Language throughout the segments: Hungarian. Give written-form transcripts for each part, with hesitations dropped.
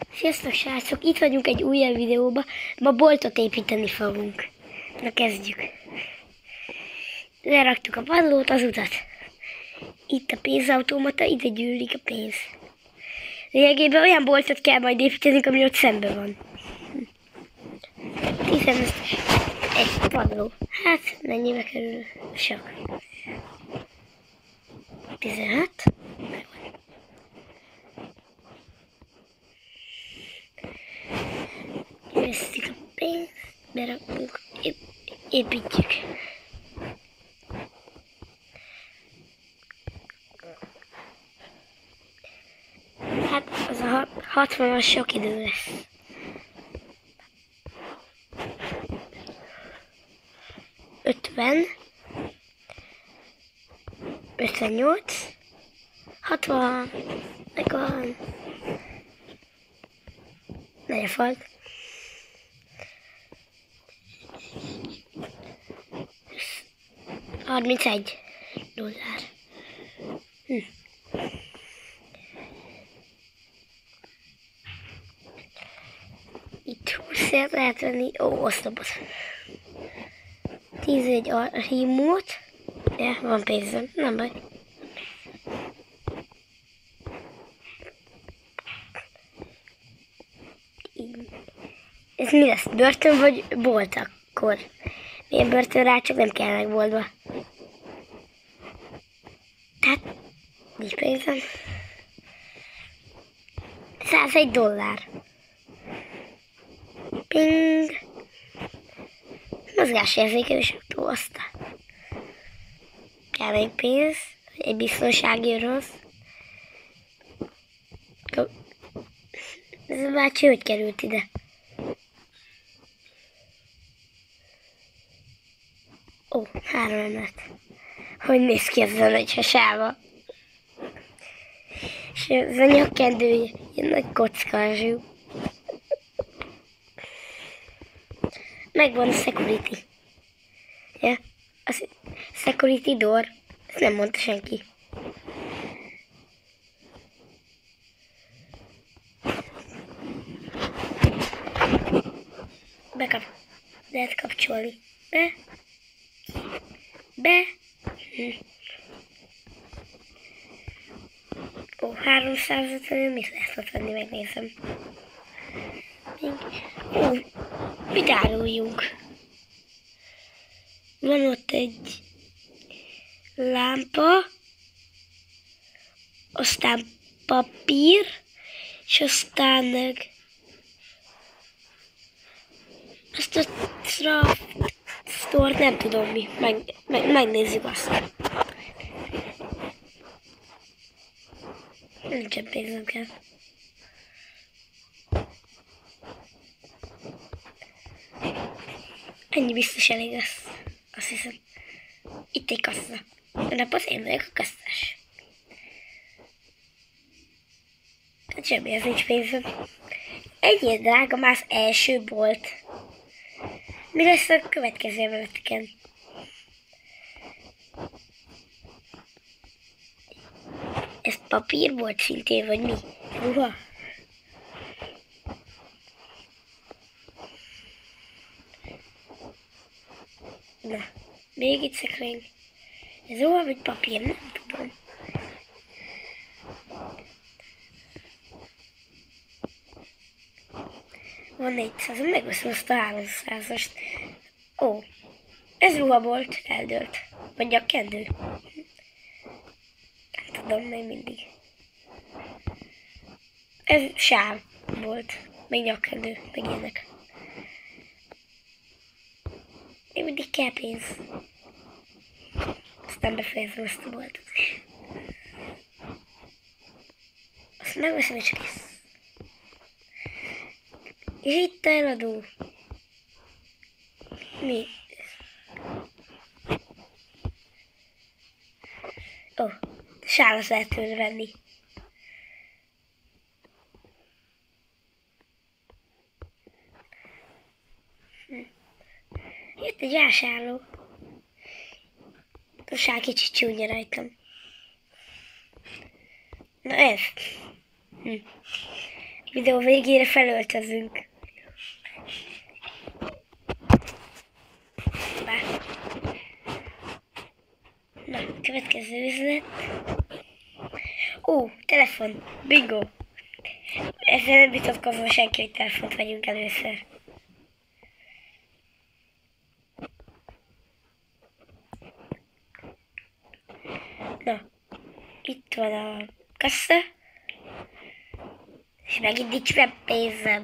Sziasztok srácok, itt vagyunk egy újabb videóban, ma boltot építeni fogunk. Na kezdjük. Leraktuk a padlót, az utat. Itt a pénzautomata, ide gyűlik a pénz. Lényegében olyan boltot kell majd építenünk, ami ott szembe van. Hiszen ez egy padló. Hát, mennyibe kerül? Sok. 16. Veszik a pénzt, berakunk, építjük. Hát az a 60-as sok idő lesz. Ötven, 58, 60, megvan. Nagy a falt. 31 dollár. Itt 20 lehet venni. Ó, oszlopot. 11 a remote. Ja, van pénzem, nem baj. Ez mi lesz? Börtön vagy bolt akkor? Milyen börtön rá, csak nem kellene boltba. Tehát nincs pénzem. 101 dollár. Ping. Mozgásérzékelés autó, aztán. Kell még pénz. Egy biztonsági rossz. Ez a bácsi hogy került ide? Ó, 3 emelet. Hogy néz ki ez a nagy hasába? És ez a nyakkendője, ilyen nagy kockázsú. Megvan a security. Ja, a security door. Ezt nem mondta senki. Lehet kapcsolni. Be. Ó, 350, mit lehet ott venni, megnézem. Ó, mit áruljunk? Van ott egy lámpa, aztán papír, és aztán azt a store nem tudom mi. Megnézzük azt. Nincsen pénzem kell. Ennyi biztos elég lesz. Azt hiszem. Itt egy kassa. De én vagyok a kasszás. Hát semmihez nincs pénzem. Ennyi drága már az első bolt. Mi lesz a következő emeleteken? Ez papír volt szintén, vagy mi? Ruha? Na, még itt szekrény. Ez ruha vagy papír? Nem tudom. Van 400, megveszem azt a 300-ast. Ó, ez ruha volt, eldőlt. Vagy nyakkendő. Nem tudom, még mindig. Ez sám volt. Még nyakkendő, meg ilyenek. Még mindig kell pénz. Aztán befejezem ezt a boltot is. Azt megveszem és kész. És itt a eladó. Mi? Ó, sálat lehet tőle venni. Jött egy vásárló. A sár kicsit csúnya rajtam. Na ez. Videó végére felöltözünk. Bár. Na, következő üzlet. Ó, telefon. Bingo. Ezzel nem vitatkozom senki, hogy telefont vegyünk először. Na, itt van a kassa. És megint nincs meg pénzem.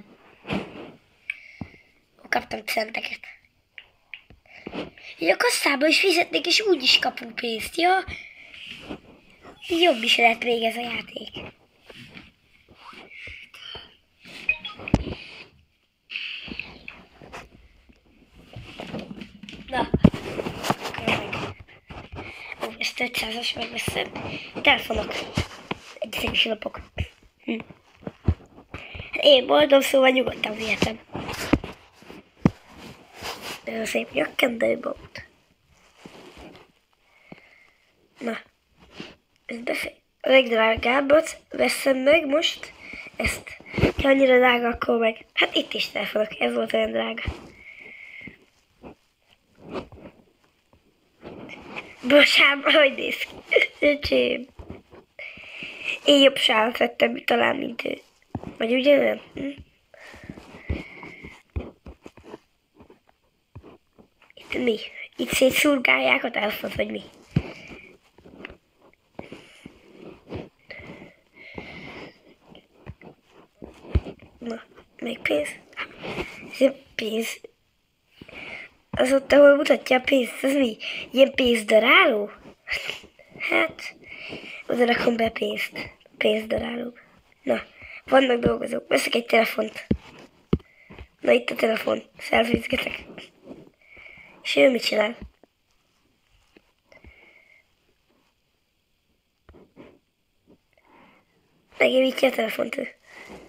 Kaptam centeket. Így a kasszába is fizetnék, és úgy is kapunk pénzt, ja? Jobb is lehet még ez a játék. Na, meg. Ó, ezt 500-as megveszem. Telefonok. Egyszerűs lapok. Én boldog, szóval nyugodtan vihetem. Nagyon szép nyakkendőbót. Na, ez a legdrágábbat veszem meg most. Ezt. Ha annyira drága, akkor meg. Hát itt is telefonok, ez volt olyan drága. Bocsánat, hogy néz ki. Öcsém. Én jobb sálat vettem talán, mint ő. Vagy ugyanolyan? Itt mi? Itt szétszurgálják a telefont, vagy mi? Na, még pénz? Ez pénz. Az ott, ahol mutatja a pénzt, az mi? Ilyen pénzdaráló? Hát, oda rakom be pénzt. Pénzdaráló. Na, vannak dolgozók. Veszek egy telefont. Na, itt a telefon. Szelfizgetek. És ő mit csinál? Megépítja a telefont ő.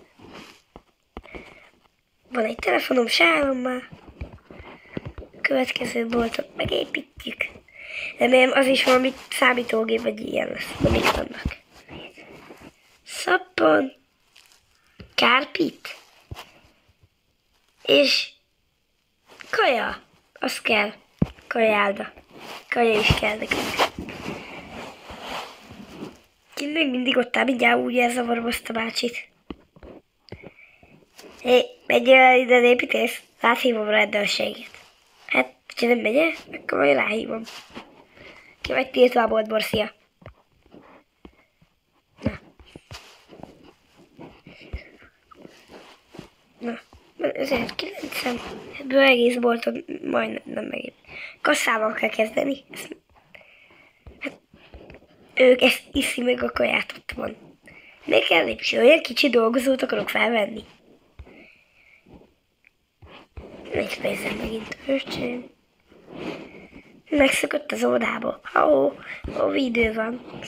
Van egy telefonom, sállom már. Következő boltot megépítjük. Remélem az is valami számítógép, vagy ilyen lesz. Na, mit vannak? Szappon. Kárpit. És kaja. Az kell. Kajálda. Kaja is kell nekünk. Én még mindig ott áll, mindjárt úgy elzavarom azt a bácsit. Hé, menj el ide, építész? Áthívom a rendőrséget. Hát, ha nem megy el, akkor majd ráhívom. Ki vagy tiltva a boltból, szia. Na, ezért 90, ebből egész bolton majdnem nem megint. Kasszával kell kezdeni. Hát, ők ezt iszi meg a kaját, ott van. Még kell lépni, olyan kicsi dolgozót akarok felvenni. Nincs pénzem megint, öcsém. Megszökött az ódából. Ó, idő van.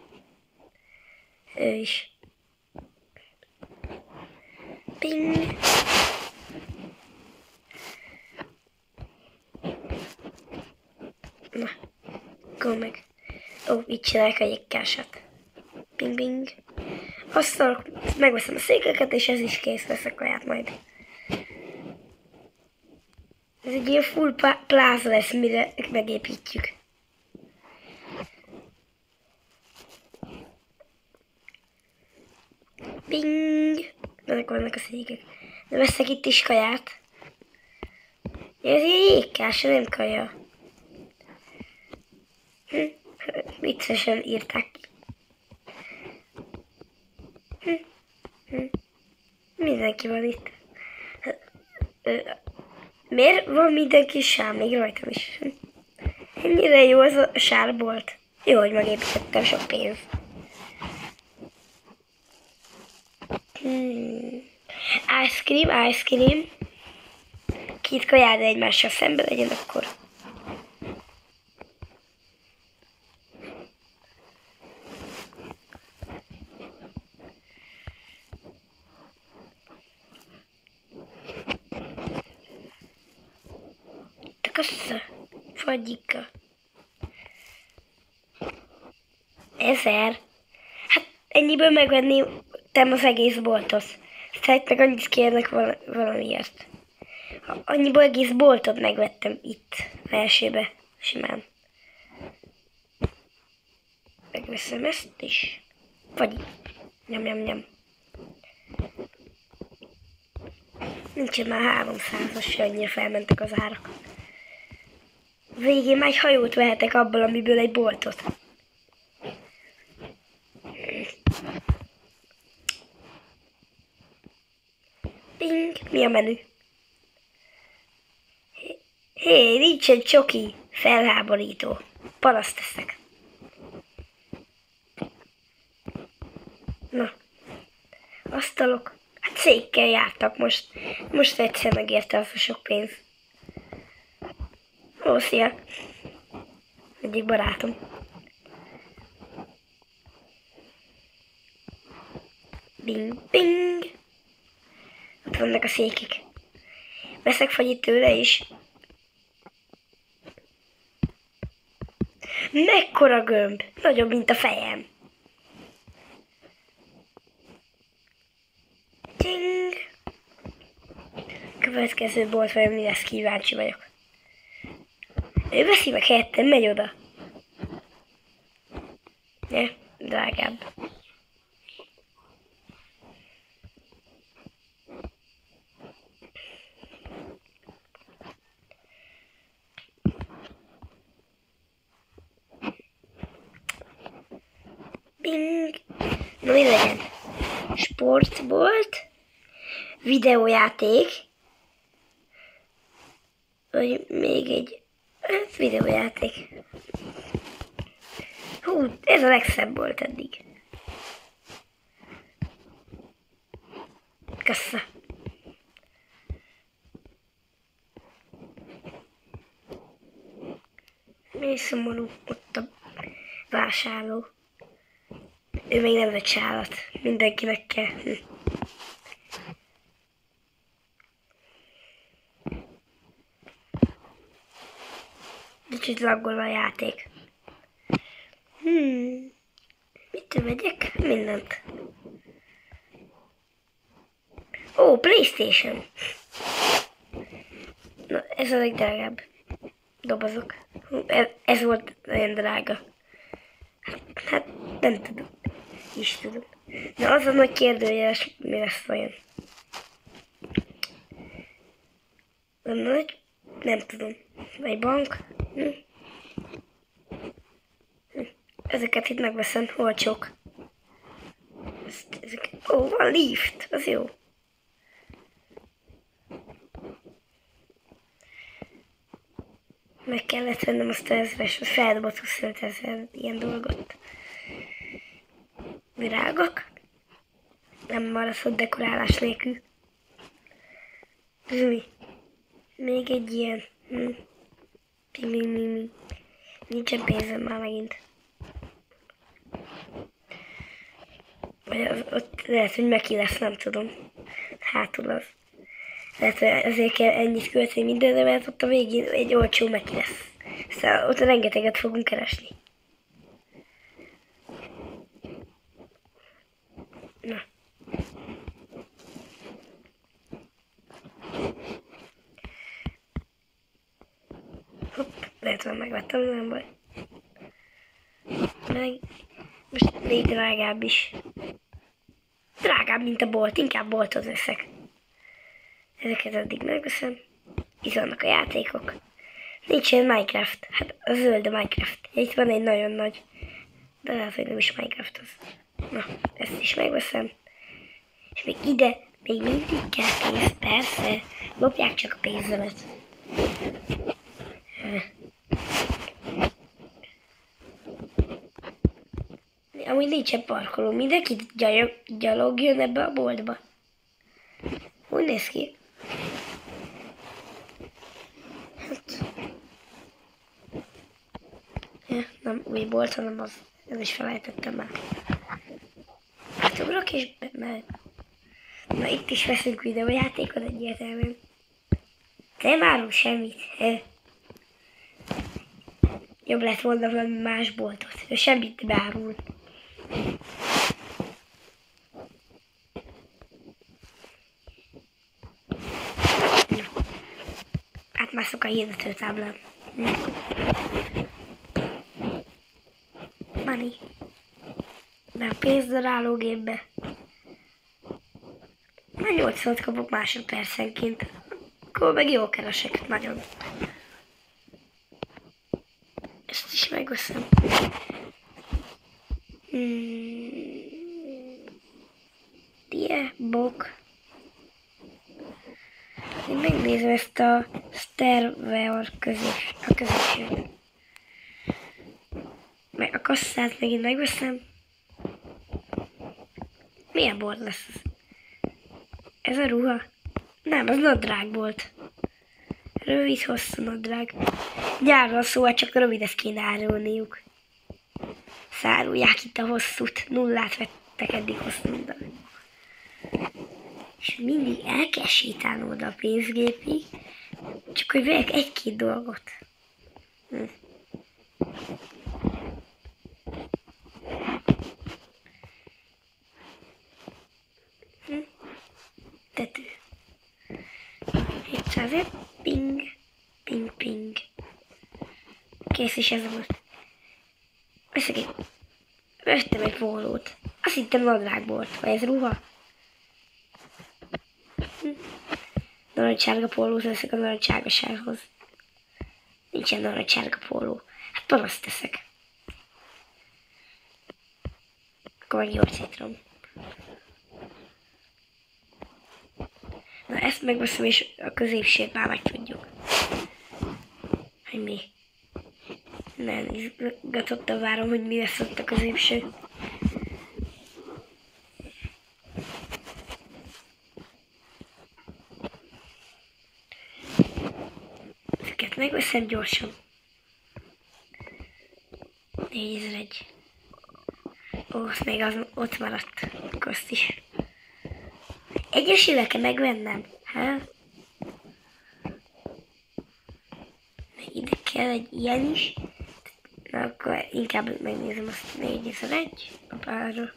Ő is. Ping. Na, go meg. Ó, így csinálják a jégkását. Ping, ping. Aztán megveszem a székeket, és ez is kész, veszek kaját majd. Ez egy ilyen full pláza lesz, mire megépítjük. Ping. Ezek vannak a székek. De veszek itt is kaját. Ez ilyen jégkás, nem kaja. Viccesen írták ki. Mindenki van itt. Miért van mindenki sár? Még rajtam is. Ennyire jó az a sárbolt. Jó, hogy megépítettem, sok pénz. Ice cream. Két kajára egymással szembe legyen akkor. Kassa, fagyika. 1000. Hát ennyiből megvenni vettem az egész boltot. Tehát meg annyit kérnek valamiért. Annyiból egész boltot megvettem itt, elsőbe, simán. Megveszem ezt is. Vagy nyom. Nincsen már 300-as, annyira felmentek az árak. Végén már egy hajót vehetek abból, amiből egy boltot. Ping, mi a menü? Hé, nincsen csoki, felháborító. Paraszt teszek. Na, asztalok. Hát székkel jártak most. Most egyszer megérte az a sok pénz. Ó, szia! Egyik barátom. Bing, bing! Ott vannak a székek. Veszek fagyit tőle is. Mekkora gömb! Nagyobb, mint a fejem. Ting! Következő bolt vajon mi lesz, kíváncsi vagyok. Ő veszi meg helyettem, megy oda. Ne, drágább. Bing! Na mi legyen? Sportbolt, videójáték, vagy még egy videójáték. Hú, ez a legszebb volt eddig. Kassa. Mi szomorú ott a vásárló. Ő még nem vett sálat. Mindenkinek kell. Kicsit laggolva a játék. Mit vegyek? Mindent. Ó, PlayStation. Na, ez a legdrágább. Dobozok. Ez volt nagyon drága. Hát, nem tudom. Is tudom. Na, az a nagy kérdőjeles, mi lesz vajon? Nem tudom. Vagy bank? Ezeket itt megveszem, olcsók. Ó, van lift, az jó. Meg kellett vennem azt a 1000-es, feldobott 25 000 ilyen dolgot. Virágok. Nem maradhat dekorálás nélkül. Mi? Még egy ilyen. Nincsen pénzem már megint. Vagy ott lehet, hogy Meki lesz, nem tudom. Hátul az. Lehet, hogy azért kell ennyit költeni mindenre, mert ott a végén egy olcsó Meki lesz. Szóval ott rengeteget fogunk keresni. Na. Hopp, lehet, hogy megvettem, nem baj. Meg most még drágább is. Drágább, mint a bolt, inkább boltot veszek. Ezeket addig megveszem. Itt vannak a játékok. Nincsen Minecraft. Hát a zöld a Minecraft. Itt van egy nagyon nagy. De lehet, hogy nem is Minecraft az. Na, ezt is megveszem. És még ide, még mindig kell pénz, persze. Lopják csak a pénzemet. Amúgy nincsen parkoló, mindenki gyalog jön ebbe a boltba. Úgy néz ki. Hát. Ja, nem új bolt, hanem az. Ez is felejtettem már. Hát ugrok és mert... Na itt is veszünk videójátékot egyértelműen. Nem árul semmit. Jobb lett volna valami más boltot. Ő semmit nem árul. mászok a hirdetőtáblán. Money. Már pénzdaráló gépbe. Már 80 kapok másodpercenként. Akkor meg jól keresek, nagyon. Ezt is megveszem. Die, bok. Én megnézem ezt a Starware középsőt. Meg a kasszát megint megveszem. Milyen bort lesz ez? Ez a ruha? Nem, az nadrág volt. Rövid, hosszú nadrág. Nyárról szóval csak rövidet kéne árulniuk. Szárulják itt a hosszút. Nullát vettek eddig hosszúnak. És mindig el kell sétálnom oda a pénzgépig, csak hogy vegyek egy-két dolgot. Tető. 700, ping, ping, ping. Kész is ez volt. Vettem egy pólót. Azt hittem nadrág volt, vagy ez ruha? Narancssárga pólót veszek a narancssárgasághoz. Nincsen narancssárga póló. Hát panaszt teszek. Akkor meg 8 citrom. Na ezt megveszem, és a középsőt már meg tudjuk. Hogy mi? Nem izgatottan várom, hogy mi lesz ott a középső. Ezeket megveszem gyorsan. 4001. Ó, azt még az ott maradt. Akkor azt is. Egyesével kell megvennem. Hát? Ide kell egy ilyen is. Na akkor inkább megnézem azt 4001. A párról.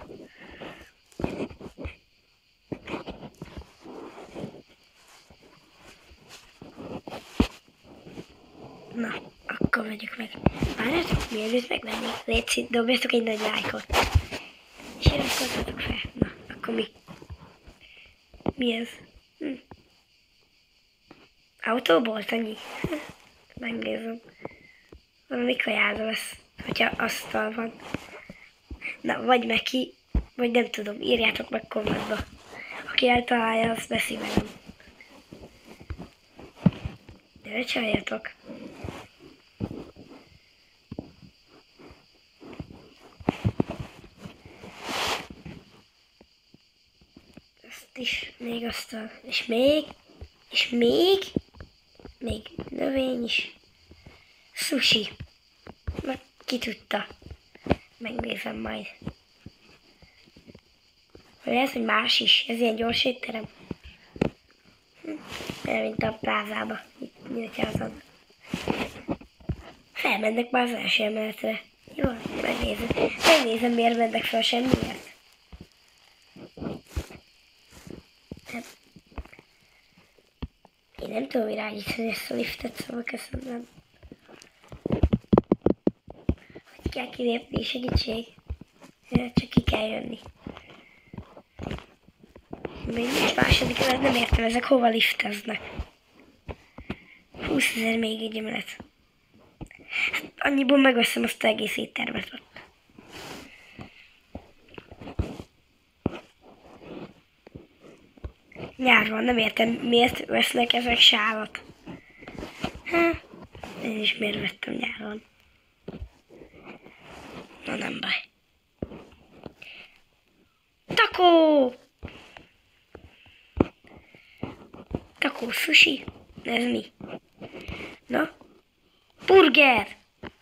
Na, akkor vegyük meg. Várjátok, mielőtt megvennék. Légy, dobjatok egy nagy lájkot. És iratkozzatok fel. Na, akkor mi? Mi ez? Autóbolt annyi? Megnézem. Valami kajára lesz, hogyha asztal van. Na, vagy neki, vagy nem tudom, írjátok meg kommentba. Aki eltalálja, azt veszi velem. De ne csaljatok. Ezt is, még asztal, és még növény is. Sushi. Meg ki tudta. Megnézem majd. Vagy lehet, hogy más is. Ez ilyen gyors étterem. Mint a plázába. Nyíltyázan. Felmennek már az első emeletre. Jó, megnézem. Megnézem, miért mennek fel semmiért. Én nem tudom irányítani ezt a liftet, szóval köszönöm. Hogy kell kilépni, segítség. Csak ki kell jönni. Még nincs második emelet, nem értem, ezek hova lifteznek. 20 000 még egy emelet. Hát annyiból megveszem azt az egész éttermet ott. Nyár van, nem értem, miért vesznek ezek sálat. Én is miért vettem nyáron. Na nem baj. Takó! Takó sushi? Ez mi? Na? Burger!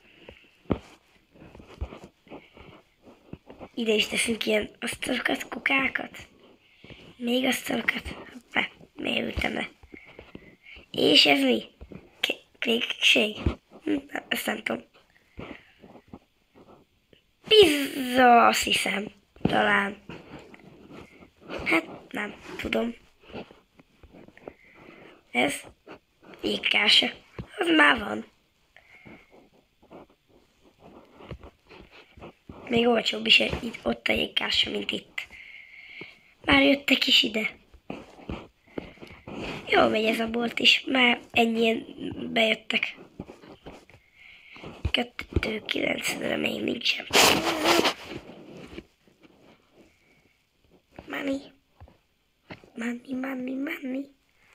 Ide is teszünk ilyen asztalokat, kukákat. Még asztalokat. Hoppá, miért ültem le? És ez mi? Kékség? Azt nem tudom. Pizza, azt hiszem. Talán. Hát nem tudom. Ez jégkása. Az már van. Még olcsóbb is itt, ott a jégkása, mint itt. Már jöttek is ide. Jól megy ez a bolt is, már ennyien bejöttek. 2,9-re még nincsen. Money. Money, money, money.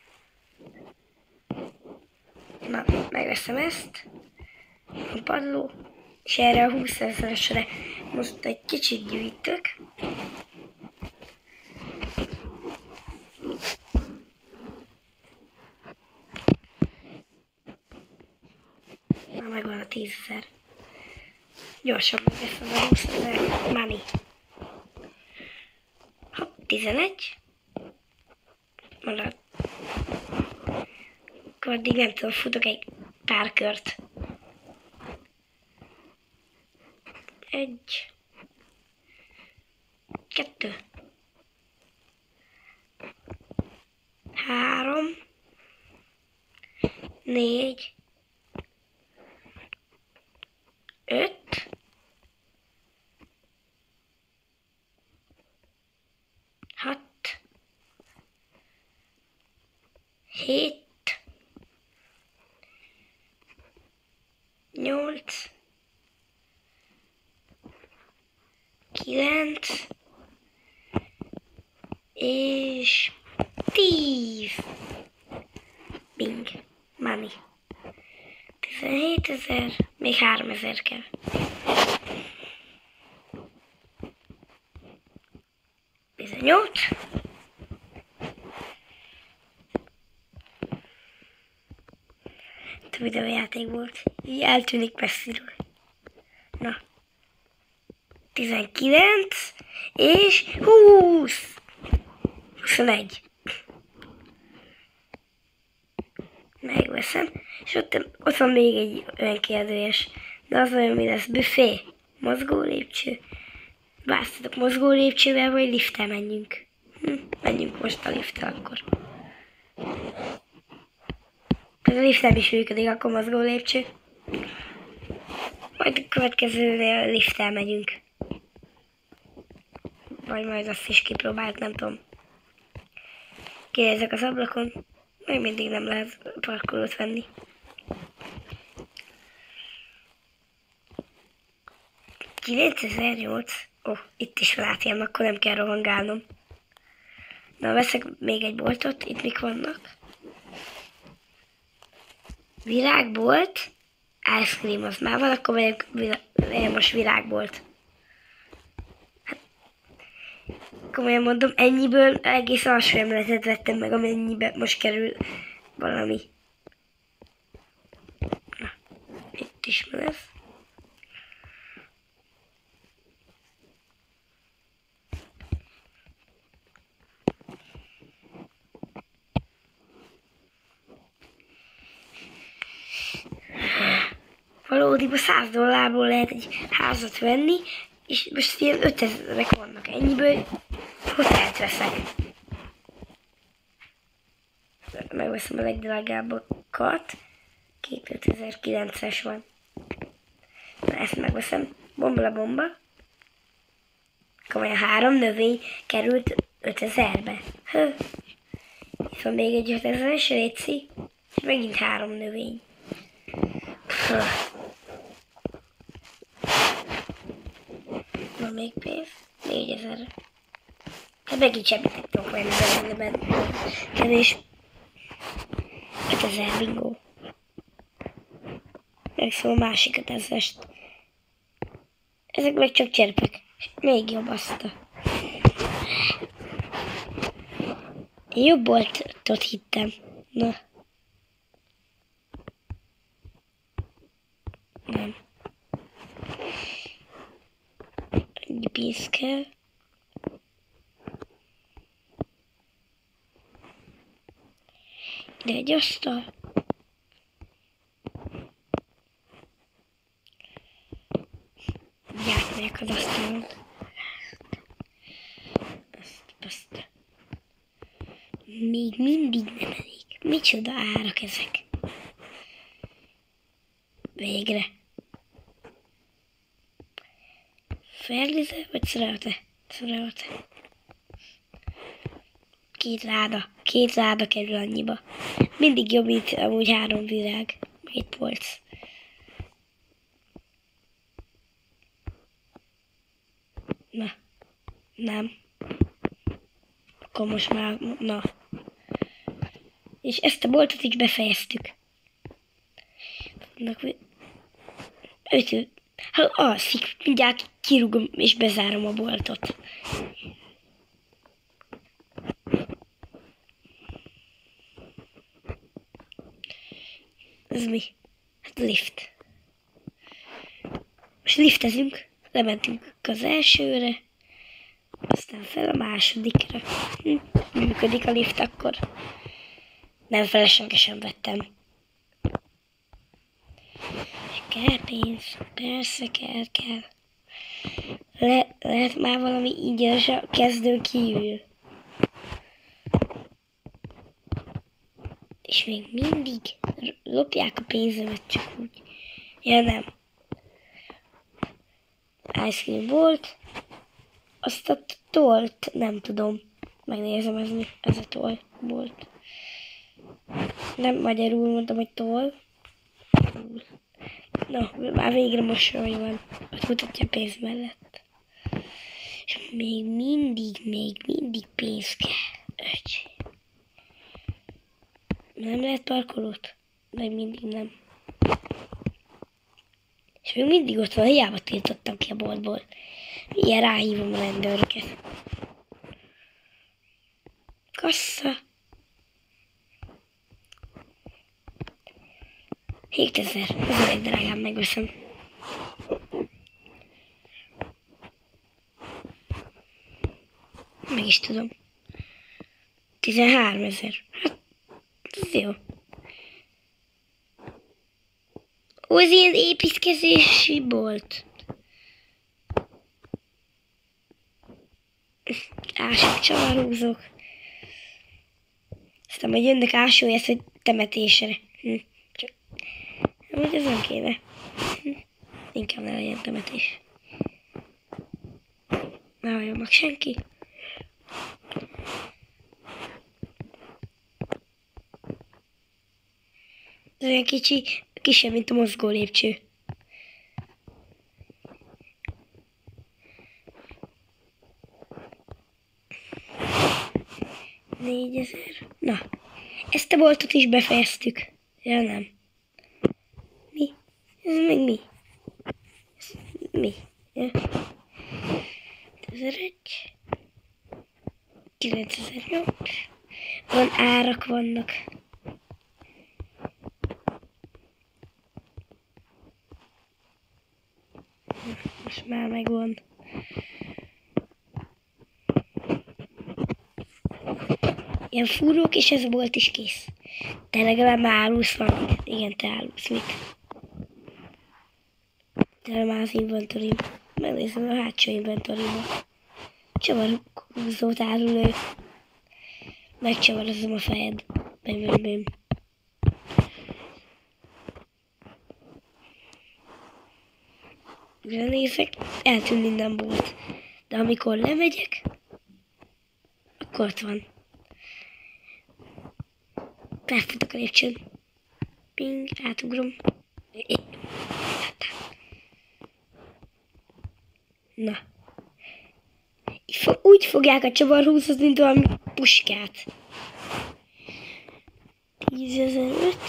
Na, megveszem ezt. A padló. És erre a 20 000-esre most egy kicsit gyűjtök. Na, megvan a 10 000. Gyorsan megveszem a 20 000 money. Hopp, 11. Marad. Akkor addig nem tudom, futok egy pár kört. 1, 2, 3, 4, 5, 6, 7, 8, 9 és 10. Bing. Money. 17 000, még 3 000 kell. Bizonyos. A videójáték volt. Így eltűnik messziről. Na. 19 és 20. 21. Megveszem. És ott van még egy olyan kérdés. De az olyan, mi lesz? Büfé. Mozgó lépcső. Választatok, mozgó lépcsővel vagy lifttel menjünk. Menjünk most a lifttel akkor. Ez a lift nem is működik, akkor mozgó lépcső. Majd a következőnél lifttel megyünk. Vagy majd azt is kipróbáljuk, nem tudom. Kinézek az ablakon. Még mindig nem lehet parkolót venni. $9008. Itt is van ATM, akkor nem kell rohangálnom. Na, veszek még egy boltot. Itt mik vannak? Virágbolt. Ice cream, az már van, akkor vegyek most virágbolt. Hát, komolyan mondom, ennyiből egész alsó emeletet vettem meg, amennyibe most kerül valami. Na, itt is van ez. Valódiban $100 lehet egy házat venni, és most ilyen 5000-ek vannak ennyiből, hotelt veszek. Megveszem a legdrágábbakat, 2009-es van. Na, ezt megveszem, bomba la bomba. Komolyan 3 növény került 5000-be. Itt van még egy 5000-es réci, és megint 3 növény. Van még pénz? 4000. Hát megint semmit nem tudok venni belőle, kevés. 5000 bingó. Megszom a másik 5000-est. Ezek meg csak cserpek. Még jobb azt. Jobb boltot hittem. Na. Nem. Egy pénz kell. Ide egy asztal. Átmegyek az asztalon. Azt. Még mindig nem elég. Micsoda árak ezek. Végre. Ferlize vagy szerelte? Szerelte. Két láda kerül annyiba. Mindig jobb itt amúgy 3 virág. Meg egy polc. Na. Nem. Akkor most már, na. És ezt a boltot is befejeztük. Hát alszik, mindjárt kirúgom és bezárom a boltot. Ez mi? Hát lift. Most liftezünk, lementünk az elsőre, aztán fel a másodikra. Működik a lift akkor. Nem feleslegesen vettem. Kell pénz? Persze kell. Lehet már valami ingyenes a kezdőn kívül. És még mindig lopják a pénzemet csak úgy. Ja nem. Ice cream volt. Azt a tolt nem tudom. Megnézem, ez a toll volt. Nem magyarul mondtam, hogy toll. Na, már végre mosoly van. Ott mutatja a pénz mellett. És még mindig pénz kell. Öcsi. Nem lehet parkolót? Még mindig nem. És még mindig ott van, hiába tiltottam ki a boltból. Ilyen ráhívom a rendőröket. Kassa. 7000. Ez a legdrágább, megveszem. Meg is tudom. 13 000. Hát, ez jó. Ó, ez ilyen építkezési bolt. Ások, csavarhúzók. Aztán majd jönnek ásójász, hogy temetésre. Csak amúgy ez nem kéne. Inkább ne legyen temetés. Ne halljon meg senki. Ez olyan kicsi, kisebb, mint a mozgó lépcső. $4000. Na, ezt a boltot is befejeztük. Ja nem. Mi? Ez meg mi? Ez mi? Ja. 1001. 9008. Van árak vannak. Most már megvan. Ilyen fúrók, és ez a bolt is kész. De legalább már árulsz valamit. Igen, te árulsz mit. De már az inventorim. Megnézem a hátsó inventorimba. Csavarhúzót árul ő. Megcsavarozom a fejed. Bim. De nézek, eltűnt minden bolt. De amikor lemegyek, akkor ott van. Felfutok a lépcsőn. Ping, átugrom. Na. Úgy fogják a csavarhúzót, mint valami puskát. 10.005.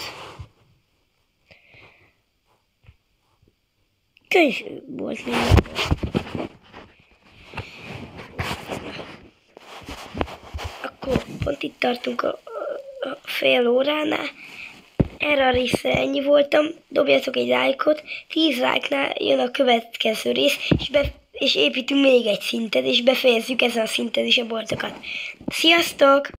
Könyv volt még. Akkor pont itt tartunk a fél óránál. Erre a részre ennyi voltam. Dobjatok egy lájkot. 10 lájknál jön a következő rész, és építünk még egy szintet, és befejezzük ezen a szinten is a boltokat. Sziasztok!